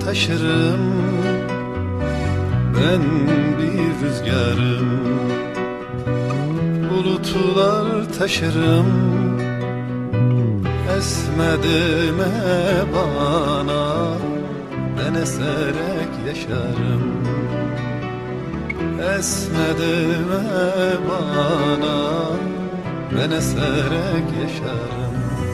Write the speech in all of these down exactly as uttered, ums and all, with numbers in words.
taşırım, ben bir rüzgarım. Bulutlar taşırım, esme deme bana, ben eserek yaşarım. Esme deme bana, ben eserek yaşarım.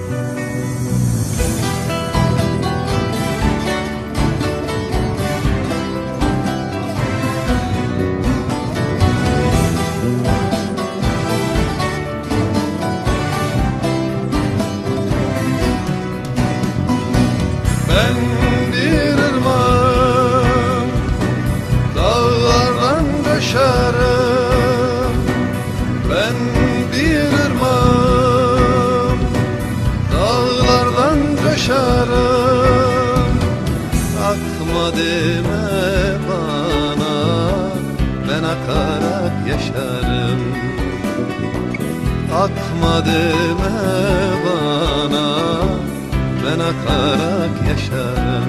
Ben bir ırmağım, dağlardan koşarım. Ben bir ırmağım, dağlardan koşarım. Akma deme bana, ben akarak yaşarım. Akma deme bana, ben akarak yaşarım.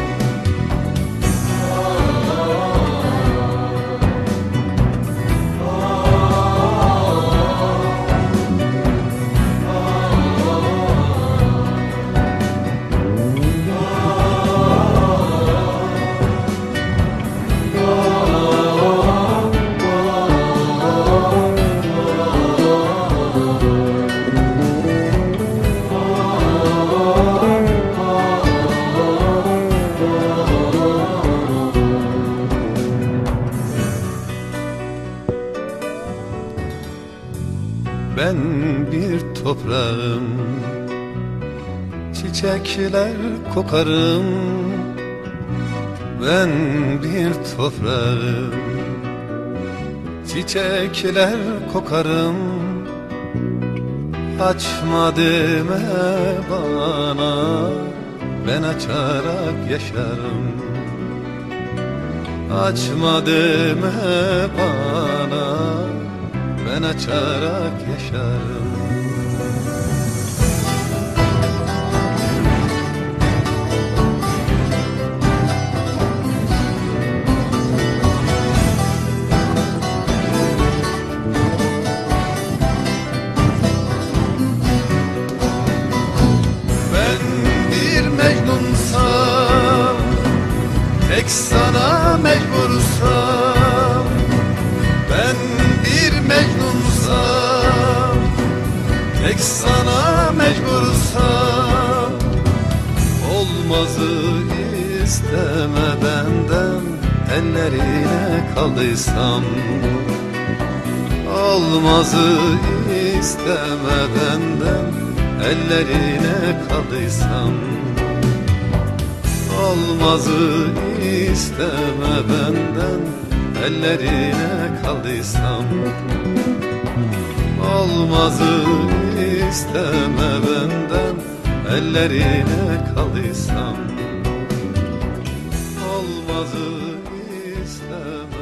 Ben bir toprağım, çiçekler kokarım. Ben bir toprağım, çiçekler kokarım. Açma deme bana, ben açarak yaşarım. Açma deme bana, ben açarak yaşarım. Ben bir mecnunsam, tek sana mecbursam. Ben bir mecnunsam, tek sana mecbursam. Olmazı isteme benden, ellerine kaldıysam. Olmazı isteme benden, ellerine kaldıysam. Olmazı isteme benden, ellerine kaldıysam. Olmazı isteme benden, ellerine kaldıysam. Olmazı isteme